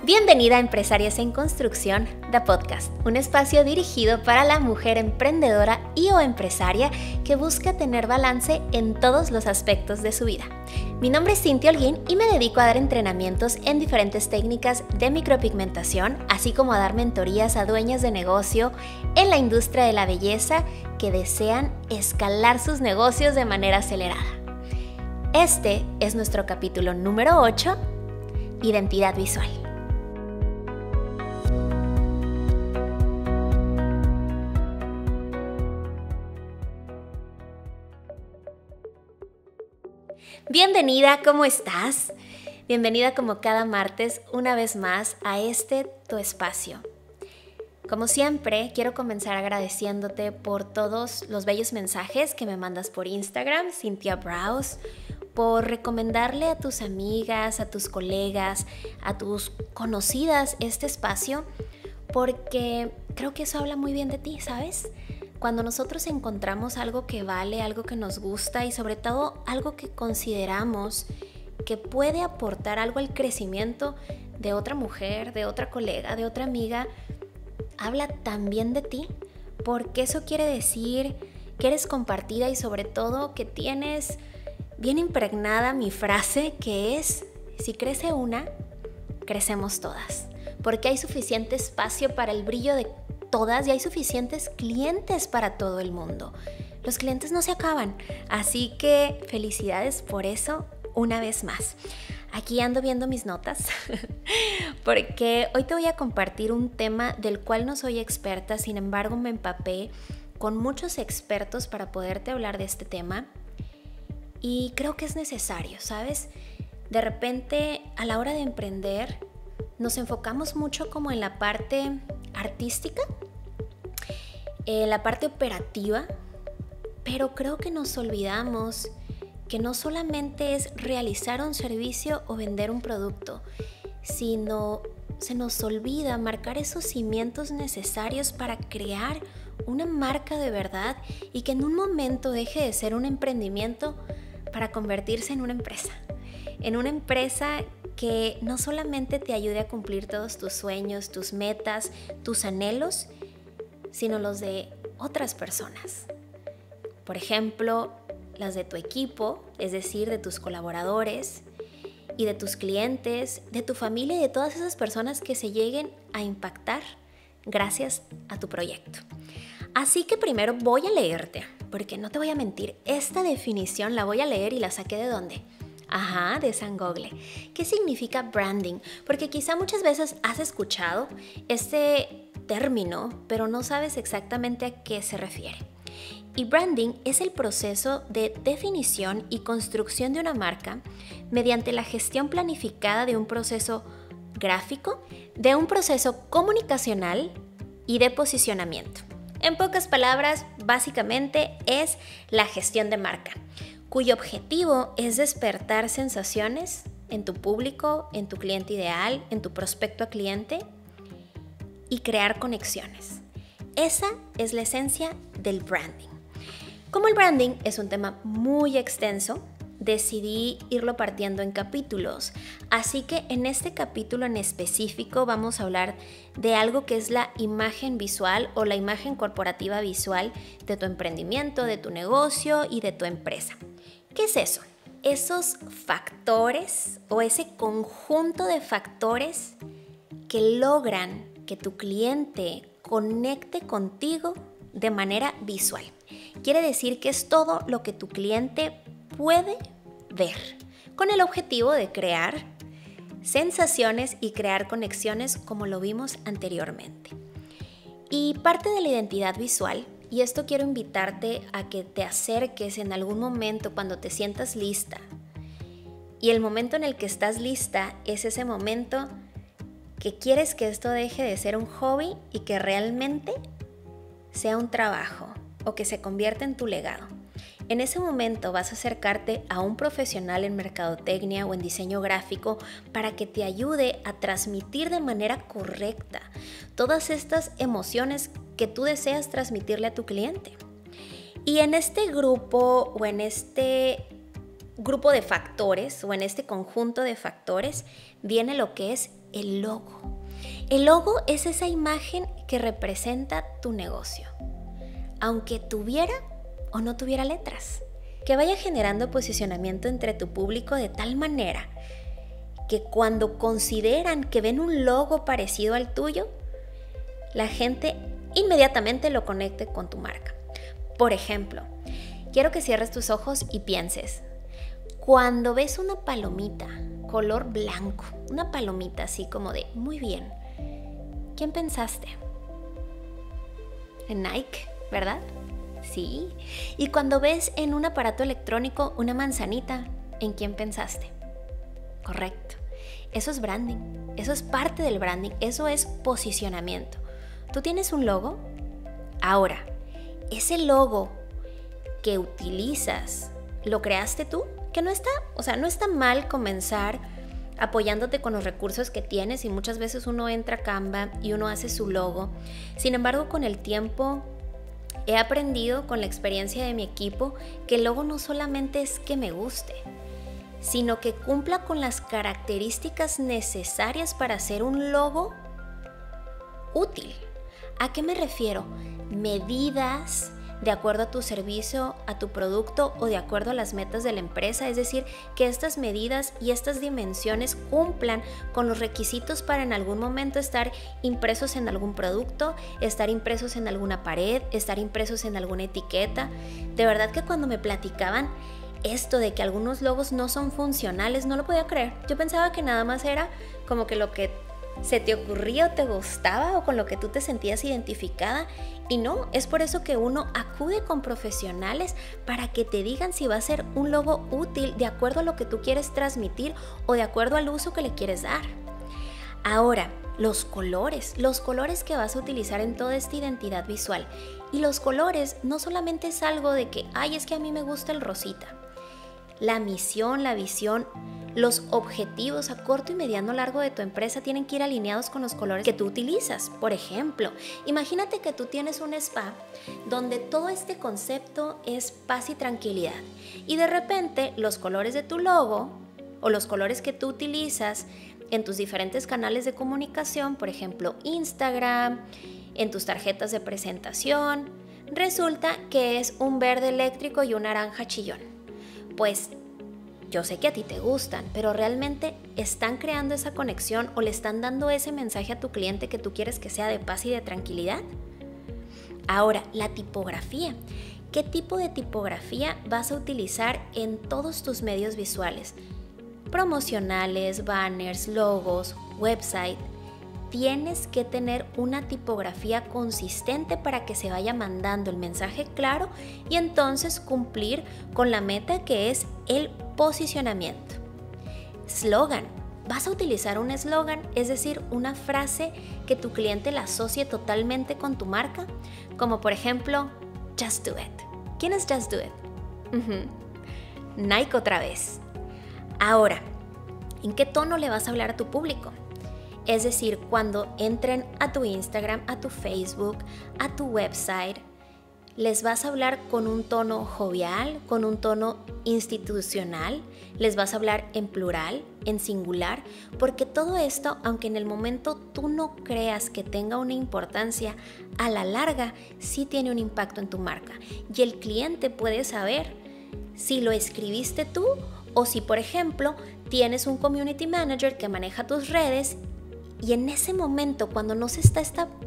Bienvenida a Empresarias en Construcción, The Podcast, un espacio dirigido para la mujer emprendedora y o empresaria que busca tener balance en todos los aspectos de su vida. Mi nombre es Cintia Holguín y me dedico a dar entrenamientos en diferentes técnicas de micropigmentación, así como a dar mentorías a dueñas de negocio en la industria de la belleza que desean escalar sus negocios de manera acelerada. Este es nuestro capítulo número 8, Identidad Visual. Bienvenida, ¿cómo estás? Bienvenida como cada martes una vez más a tu espacio. Como siempre, quiero comenzar agradeciéndote por todos los bellos mensajes que me mandas por Instagram, Cynthia Browse, por recomendarle a tus amigas, a tus colegas, a tus conocidas este espacio, porque creo que eso habla muy bien de ti, ¿sabes? Cuando nosotros encontramos algo que vale, algo que nos gusta y sobre todo algo que consideramos que puede aportar algo al crecimiento de otra mujer, de otra colega, de otra amiga, habla también de ti, porque eso quiere decir que eres compartida y sobre todo que tienes bien impregnada mi frase que es: si crece una, crecemos todas, porque hay suficiente espacio para el brillo de todas y hay suficientes clientes para todo el mundo. Los clientes no se acaban, así que felicidades por eso una vez más. Aquí ando viendo mis notas porque hoy te voy a compartir un tema del cual no soy experta, sin embargo me empapé con muchos expertos para poderte hablar de este tema y creo que es necesario, ¿sabes? De repente a la hora de emprender nos enfocamos mucho como en la parte artística, la parte operativa, pero creo que nos olvidamos que no solamente es realizar un servicio o vender un producto, sino se nos olvida marcar esos cimientos necesarios para crear una marca de verdad y que en un momento deje de ser un emprendimiento para convertirse en una empresa que no solamente te ayude a cumplir todos tus sueños, tus metas, tus anhelos, sino los de otras personas. Por ejemplo, las de tu equipo, es decir, de tus colaboradores y de tus clientes, de tu familia y de todas esas personas que se lleguen a impactar gracias a tu proyecto. Así que primero voy a leerte, porque no te voy a mentir, esta definición la voy a leer y la saqué ¿de dónde? De San Google. ¿Qué significa branding? Porque quizá muchas veces has escuchado este término, pero no sabes exactamente a qué se refiere. Y branding es el proceso de definición y construcción de una marca mediante la gestión planificada de un proceso gráfico, de un proceso comunicacional y de posicionamiento. En pocas palabras, básicamente es la gestión de marca, cuyo objetivo es despertar sensaciones en tu público, en tu cliente ideal, en tu prospecto a cliente y crear conexiones. Esa es la esencia del branding. Como el branding es un tema muy extenso, decidí irlo partiendo en capítulos. Así que en este capítulo en específico vamos a hablar de algo que es la imagen visual o la imagen corporativa visual de tu emprendimiento, de tu negocio y de tu empresa. ¿Qué es eso? Esos factores o ese conjunto de factores que logran que tu cliente conecte contigo de manera visual. Quiere decir que es todo lo que tu cliente puede ver, con el objetivo de crear sensaciones y crear conexiones como lo vimos anteriormente. Y parte de la identidad visual, y esto quiero invitarte a que te acerques en algún momento cuando te sientas lista. Y el momento en el que estás lista es ese momento que quieres que esto deje de ser un hobby y que realmente sea un trabajo o que se convierta en tu legado. En ese momento vas a acercarte a un profesional en mercadotecnia o en diseño gráfico para que te ayude a transmitir de manera correcta todas estas emociones que tú deseas transmitirle a tu cliente. Y en este grupo o en este grupo de factores o en este conjunto de factores viene lo que es el logo. El logo es esa imagen que representa tu negocio, aunque tuviera o no tuviera letras, que vaya generando posicionamiento entre tu público de tal manera que cuando consideran que ven un logo parecido al tuyo, la gente inmediatamente lo conecte con tu marca. Por ejemplo, quiero que cierres tus ojos y pienses, cuando ves una palomita color blanco, una palomita así como de muy bien, ¿quién pensaste? En Nike, ¿verdad? Sí. Y cuando ves en un aparato electrónico una manzanita, ¿en quién pensaste? Correcto. Eso es branding. Eso es parte del branding. Eso es posicionamiento. ¿Tú tienes un logo? Ahora, ese logo que utilizas, ¿lo creaste tú? Que no está mal comenzar apoyándote con los recursos que tienes, y muchas veces uno entra a Canva y uno hace su logo. Sin embargo, con el tiempo he aprendido, con la experiencia de mi equipo, que el logo no solamente es que me guste, sino que cumpla con las características necesarias para hacer un logo útil. ¿A qué me refiero? Medidas de acuerdo a tu servicio, a tu producto o de acuerdo a las metas de la empresa, es decir, que estas medidas y estas dimensiones cumplan con los requisitos para en algún momento estar impresos en algún producto, estar impresos en alguna pared, estar impresos en alguna etiqueta. De verdad que cuando me platicaban esto de que algunos logos no son funcionales, no lo podía creer. Yo pensaba que nada más era como que lo que se te ocurría o te gustaba o con lo que tú te sentías identificada, y no, es por eso que uno acude con profesionales para que te digan si va a ser un logo útil de acuerdo a lo que tú quieres transmitir o de acuerdo al uso que le quieres dar. Ahora, los colores que vas a utilizar en toda esta identidad visual. Y los colores no solamente es algo de que, ay, es que a mí me gusta el rosita. La misión, la visión, los objetivos a corto y mediano largo de tu empresa tienen que ir alineados con los colores que tú utilizas. Por ejemplo, imagínate que tú tienes un spa donde todo este concepto es paz y tranquilidad, y de repente los colores de tu logo o los colores que tú utilizas en tus diferentes canales de comunicación, por ejemplo Instagram, en tus tarjetas de presentación, resulta que es un verde eléctrico y un naranja chillón. Pues yo sé que a ti te gustan, pero ¿realmente están creando esa conexión o le están dando ese mensaje a tu cliente que tú quieres que sea de paz y de tranquilidad? Ahora, la tipografía. ¿Qué tipo de tipografía vas a utilizar en todos tus medios visuales? Promocionales, banners, logos, website. Tienes que tener una tipografía consistente para que se vaya mandando el mensaje claro y entonces cumplir con la meta, que es el posicionamiento. Slogan. Vas a utilizar un eslogan, es decir, una frase que tu cliente la asocie totalmente con tu marca, como por ejemplo, Just Do It. ¿Quién es Just Do It? Nike otra vez. Ahora, ¿en qué tono le vas a hablar a tu público? Es decir, cuando entren a tu Instagram, a tu Facebook, a tu website, les vas a hablar con un tono jovial, con un tono institucional, les vas a hablar en plural, en singular, porque todo esto, aunque en el momento tú no creas que tenga una importancia, a la larga sí tiene un impacto en tu marca. Y el cliente puede saber si lo escribiste tú o si, por ejemplo, tienes un community manager que maneja tus redes. Y en ese momento, cuando no se está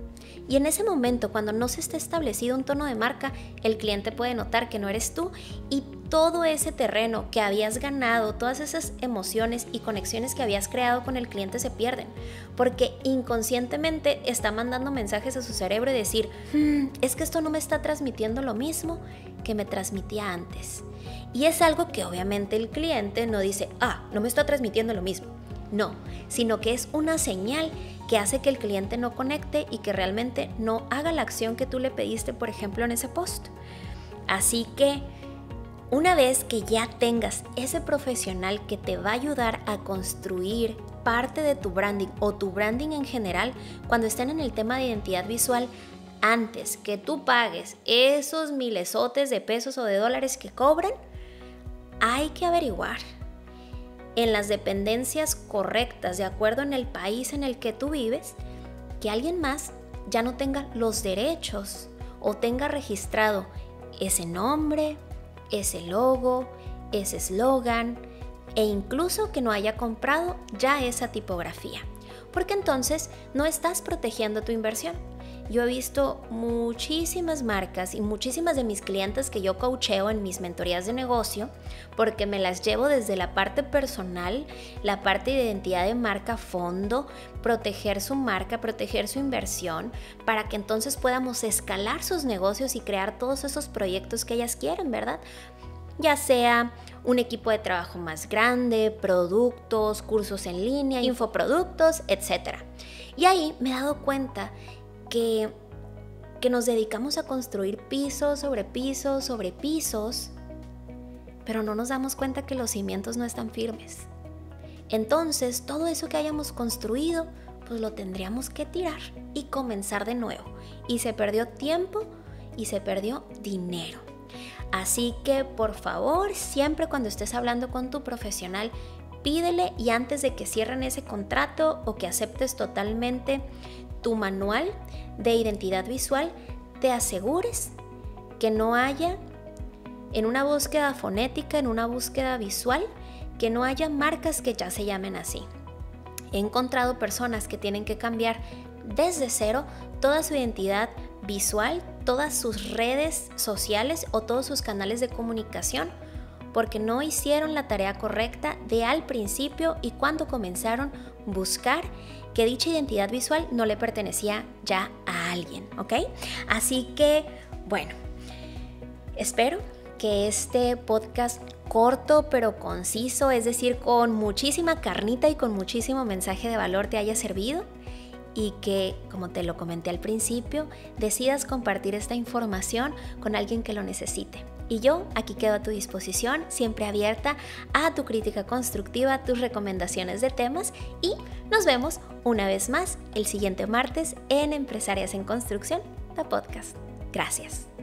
establecido un tono de marca, el cliente puede notar que no eres tú, y todo ese terreno que habías ganado, todas esas emociones y conexiones que habías creado con el cliente se pierden, porque inconscientemente está mandando mensajes a su cerebro y decir, es que esto no me está transmitiendo lo mismo que me transmitía antes. Y es algo que obviamente el cliente no dice, no me está transmitiendo lo mismo. No, sino que es una señal que hace que el cliente no conecte y que realmente no haga la acción que tú le pediste, por ejemplo, en ese post. Así que una vez que ya tengas ese profesional que te va a ayudar a construir parte de tu branding o tu branding en general, cuando estén en el tema de identidad visual, antes que tú pagues esos milesotes de pesos o de dólares que cobran, hay que averiguar en las dependencias correctas, de acuerdo en el país en el que tú vives, que alguien más ya no tenga los derechos o tenga registrado ese nombre, ese logo, ese eslogan e incluso que no haya comprado ya esa tipografía. Porque entonces no estás protegiendo tu inversión. Yo he visto muchísimas marcas y muchísimas de mis clientes que yo coacheo en mis mentorías de negocio, porque me las llevo desde la parte personal, la parte de identidad de marca a fondo, proteger su marca, proteger su inversión, para que entonces podamos escalar sus negocios y crear todos esos proyectos que ellas quieren, ¿verdad? Ya sea un equipo de trabajo más grande, productos, cursos en línea, infoproductos, etc. Y ahí me he dado cuenta que nos dedicamos a construir pisos sobre pisos sobre pisos, pero no nos damos cuenta que los cimientos no están firmes. Entonces, todo eso que hayamos construido, pues lo tendríamos que tirar y comenzar de nuevo. Y se perdió tiempo y se perdió dinero. Así que, por favor, siempre cuando estés hablando con tu profesional, pídele, y antes de que cierren ese contrato o que aceptes totalmente tu manual de identidad visual, te asegures que no haya, en una búsqueda fonética, en una búsqueda visual, que no haya marcas que ya se llamen así. He encontrado personas que tienen que cambiar desde cero toda su identidad visual, todas sus redes sociales o todos sus canales de comunicación, porque no hicieron la tarea correcta de al principio y cuando comenzaron a buscar que dicha identidad visual no le pertenecía ya a alguien, ¿ok? Así que, bueno, espero que este podcast corto pero conciso, es decir, con muchísima carnita y con muchísimo mensaje de valor, te haya servido y que, como te lo comenté al principio, decidas compartir esta información con alguien que lo necesite. Y yo aquí quedo a tu disposición, siempre abierta a tu crítica constructiva, a tus recomendaciones de temas, y nos vemos una vez más el siguiente martes en Empresarias en Construcción, la podcast. Gracias.